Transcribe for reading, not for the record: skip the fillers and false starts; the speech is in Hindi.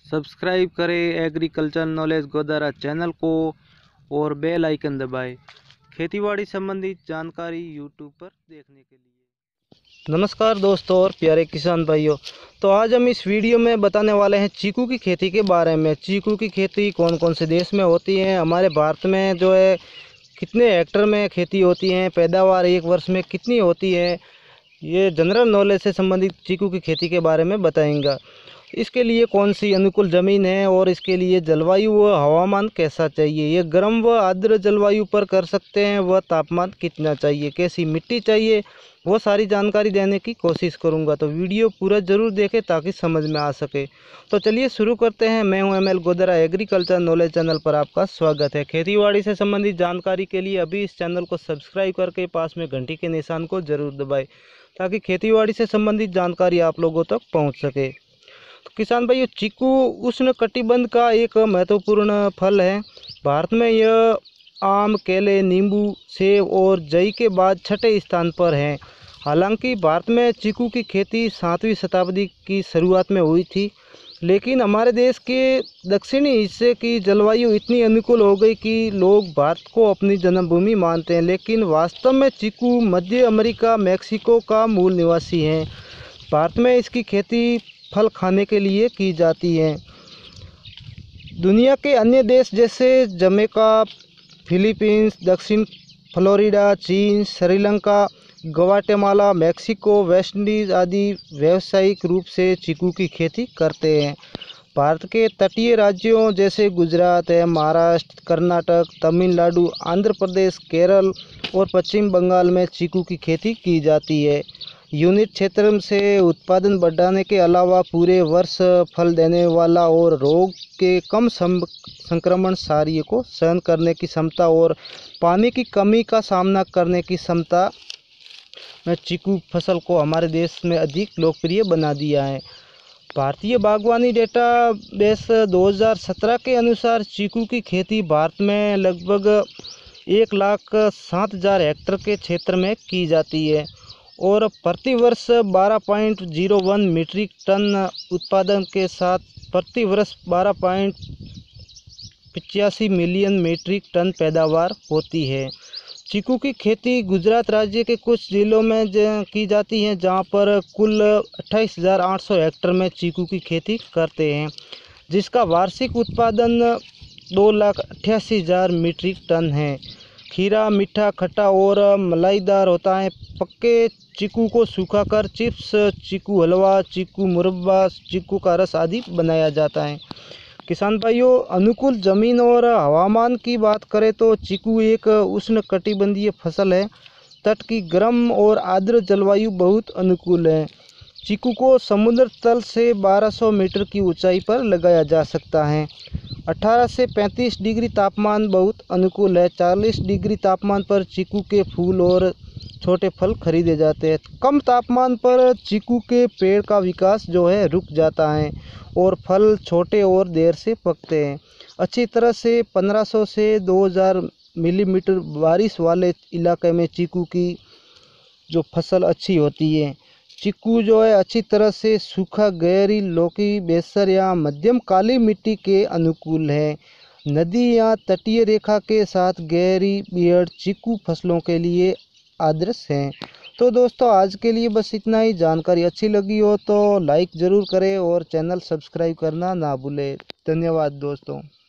सब्सक्राइब करें एग्रीकल्चर नॉलेज गोदारा चैनल को और बेल आइकन दबाएं खेतीबाड़ी संबंधित जानकारी यूट्यूब पर देखने के लिए। नमस्कार दोस्तों और प्यारे किसान भाइयों, तो आज हम इस वीडियो में बताने वाले हैं चीकू की खेती के बारे में। चीकू की खेती कौन कौन से देश में होती है, हमारे भारत में जो है कितने हेक्टर में खेती होती है, पैदावार एक वर्ष में कितनी होती है, ये जनरल नॉलेज से संबंधित चीकू की खेती के बारे में बताएंगा। इसके लिए कौन सी अनुकूल ज़मीन है और इसके लिए जलवायु व हवामान कैसा चाहिए, ये गर्म व आर्द्र जलवायु पर कर सकते हैं, वह तापमान कितना चाहिए, कैसी मिट्टी चाहिए, वो सारी जानकारी देने की कोशिश करूंगा। तो वीडियो पूरा ज़रूर देखें ताकि समझ में आ सके। तो चलिए शुरू करते हैं। मैं हूं ML Godara, agriculture knowledge channel पर आपका स्वागत है। खेतीबाड़ी से संबंधित जानकारी के लिए अभी इस चैनल को सब्सक्राइब करके पास में घंटी के निशान को ज़रूर दबाएँ ताकि खेतीबाड़ी से संबंधित जानकारी आप लोगों तक पहुँच सके। तो किसान भाइयों, चीकू उष्णकटिबंध का एक महत्वपूर्ण फल है। भारत में यह आम, केले, नींबू, सेब और जई के बाद छठे स्थान पर है। हालांकि भारत में चीकू की खेती 7वीं शताब्दी की शुरुआत में हुई थी, लेकिन हमारे देश के दक्षिणी हिस्से की जलवायु इतनी अनुकूल हो गई कि लोग भारत को अपनी जन्मभूमि मानते हैं। लेकिन वास्तव में चीकू मध्य अमेरिका, मैक्सिको का मूल निवासी है। भारत में इसकी खेती फल खाने के लिए की जाती है। दुनिया के अन्य देश जैसे जमैका, फिलीपींस, दक्षिण फ्लोरिडा, चीन, Sri Lanka, Guatemala, Mexico, West Indies आदि व्यावसायिक रूप से चीकू की खेती करते हैं। भारत के तटीय राज्यों जैसे गुजरात है, महाराष्ट्र, कर्नाटक, तमिलनाडु, आंध्र प्रदेश, केरल और पश्चिम बंगाल में चीकू की खेती की जाती है। यूनिट क्षेत्र से उत्पादन बढ़ाने के अलावा पूरे वर्ष फल देने वाला और रोग के कम संक्रमण सार्य को सहन करने की क्षमता और पानी की कमी का सामना करने की क्षमता में चीकू फसल को हमारे देश में अधिक लोकप्रिय बना दिया है। भारतीय बागवानी डेटा बेस 2017 के अनुसार चीकू की खेती भारत में लगभग 1,07,000 हेक्टेयर के क्षेत्र में की जाती है और प्रति वर्ष 12.01 मीट्रिक टन उत्पादन के साथ प्रति वर्ष 12.85 मिलियन मीट्रिक टन पैदावार होती है। चीकू की खेती गुजरात राज्य के कुछ जिलों में की जाती है, जहां पर कुल 28,800 हेक्टेयर में चीकू की खेती करते हैं, जिसका वार्षिक उत्पादन 2,88,000 मीट्रिक टन है। खीरा मीठा, खट्टा और मलाईदार होता है। पक्के चीकू को सुखाकर चिप्स, चीकू हलवा, चीकू मुरब्बा, चीकू का रस आदि बनाया जाता है। किसान भाइयों, अनुकूल ज़मीन और हवामान की बात करें तो चीकू एक उष्णकटिबंधीय फसल है। तट की गर्म और आर्द्र जलवायु बहुत अनुकूल है। चीकू को समुद्र तल से 1200 मीटर की ऊंचाई पर लगाया जा सकता है। 18 से 35 डिग्री तापमान बहुत अनुकूल है। 40 डिग्री तापमान पर चीकू के फूल और छोटे फल खरीदे जाते हैं। कम तापमान पर चीकू के पेड़ का विकास जो है रुक जाता है और फल छोटे और देर से पकते हैं। अच्छी तरह से 1500 से 2000 मिलीमीटर बारिश वाले इलाके में चीकू की जो फसल अच्छी होती है। चीकू जो है अच्छी तरह से सूखा, गहरी, लौकी, बेसर या मध्यम काली मिट्टी के अनुकूल है। नदी या तटीय रेखा के साथ गहरी बियड चीकू फसलों के लिए आदर्श हैं। तो दोस्तों, आज के लिए बस इतना ही। जानकारी अच्छी लगी हो तो लाइक ज़रूर करें और चैनल सब्सक्राइब करना ना भूलें। धन्यवाद दोस्तों।